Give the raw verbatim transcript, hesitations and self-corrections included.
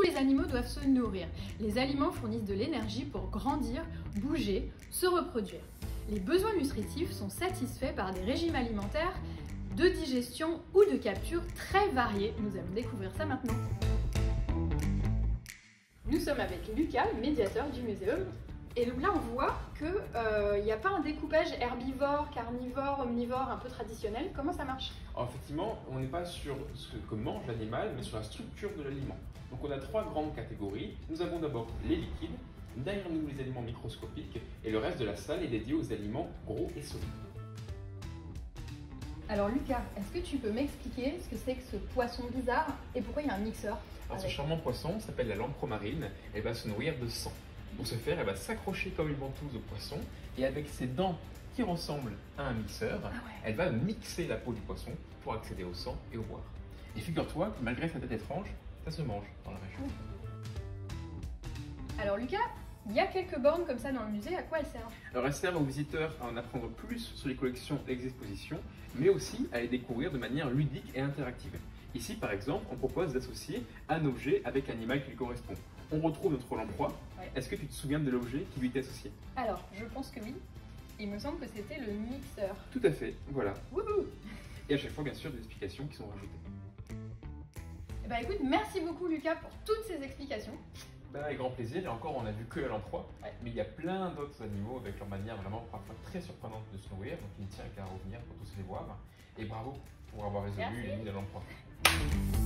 les animaux doivent se nourrir. Les aliments fournissent de l'énergie pour grandir, bouger, se reproduire. Les besoins nutritifs sont satisfaits par des régimes alimentaires de digestion ou de capture très variés. Nous allons découvrir ça maintenant. Nous sommes avec Lucas, médiateur du muséum. Et donc là, on voit qu'il n'y euh, a pas un découpage herbivore, carnivore, omnivore un peu traditionnel. Comment ça marche? Alors effectivement, on n'est pas sur ce que mange l'animal, mais sur la structure de l'aliment. Donc on a trois grandes catégories. Nous avons d'abord les liquides, derrière nous les aliments microscopiques, et le reste de la salle est dédié aux aliments gros et solides. Alors Lucas, est-ce que tu peux m'expliquer ce que c'est que ce poisson bizarre et pourquoi il y a un mixeur? Alors ce charmant poisson s'appelle la lampromarine, elle va se nourrir de sang. Pour ce faire, elle va s'accrocher comme une ventouse au poisson et avec ses dents qui ressemblent à un mixeur, ah ouais. elle va mixer la peau du poisson pour accéder au sang et au boire. Et figure-toi que malgré sa tête étrange, ça se mange dans la région. Alors Lucas, il y a quelques bornes comme ça dans le musée, à quoi elles servent? Alors elles servent aux visiteurs à en apprendre plus sur les collections et les expositions, mais aussi à les découvrir de manière ludique et interactive. Ici, par exemple, on propose d'associer un objet avec l'animal qui lui correspond. On retrouve notre lamproie. Ouais. Est-ce que tu te souviens de l'objet qui lui était associé? Alors, je pense que oui. Il me semble que c'était le mixeur. Tout à fait, voilà. Wouhou! Et à chaque fois, bien sûr, des explications qui sont rajoutées. Eh ben, écoute, merci beaucoup Lucas pour toutes ces explications. Ben, avec grand plaisir. Et encore, on a vu que la lamproie, ouais. mais il y a plein d'autres animaux avec leur manière vraiment parfois très surprenante de se nourrir. Donc il ne tient qu'à revenir pour tous les voir. Et bravo pour avoir résolu l'énigme de la lamproie.